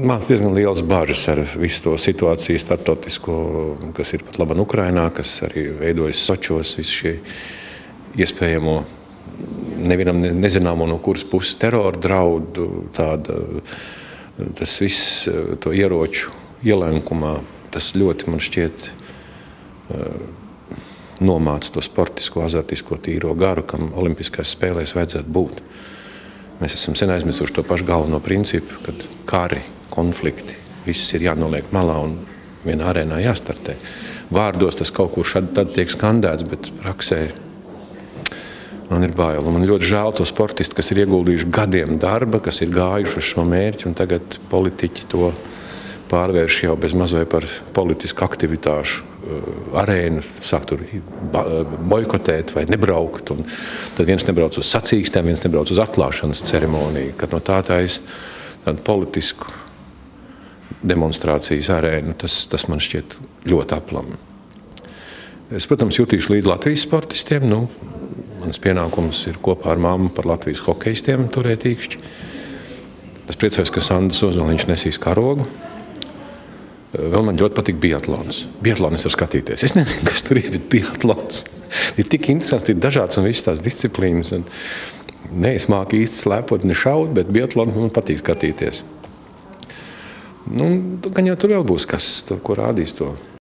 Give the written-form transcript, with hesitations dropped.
Man diezgan liels bažas ar visu to situāciju starptautisko, kas ir pat labam Ukrainā, kas arī veidojas Sočos, visu šie iespējamo nevienam nezināmo no kuras puses terora draudu, tas viss to ieroču ielenkumā, tas ļoti man šķiet nomāca to sportisko, azartisko tīro garu, kam olimpiskās spēlēs vajadzētu būt. Mēs esam sen aizmirsuši to pašu galveno principu, kad kari, konflikti, viss ir jānoliek malā un vienā arēnā jāstartē. Vārdos tas kaut kur tad tiek skandēts, bet praksē man ir bail. Man ļoti žēl to sportistu, kas ir ieguldījuši gadiem darba, kas ir gājuši uz šo mērķi, un tagad politiķi to pārvērš jau bez mazvai par politisku aktivitāšu arēnu, sāk tur boikotēt vai nebraukt. Un tad viens nebrauc uz sacīkstēm, viens nebrauc uz atklāšanas ceremoniju, kad no tā taisa tādu politisku demonstrācijas arēnu. Tas man šķiet ļoti aplam. Es, protams, jutīšu līdz Latvijas sportistiem. Mans pienākums ir kopā ar mammu par Latvijas hokejistiem turēt īkšķi. Es priecājos, ka Sandis Ozoliņš nesīs karogu. Vēl man ļoti patīk biatlons. Biatlonu es varu skatīties. Es nezinu, kas tur ir, bet biatlons ir tik interesants, ir dažāds un visas tās disciplīnas. Ne, es māku īsti slēpot, ne šaut, bet biatlonu man patīk skatīties. Gan jau tur vēl būs kas, ko rādīs to.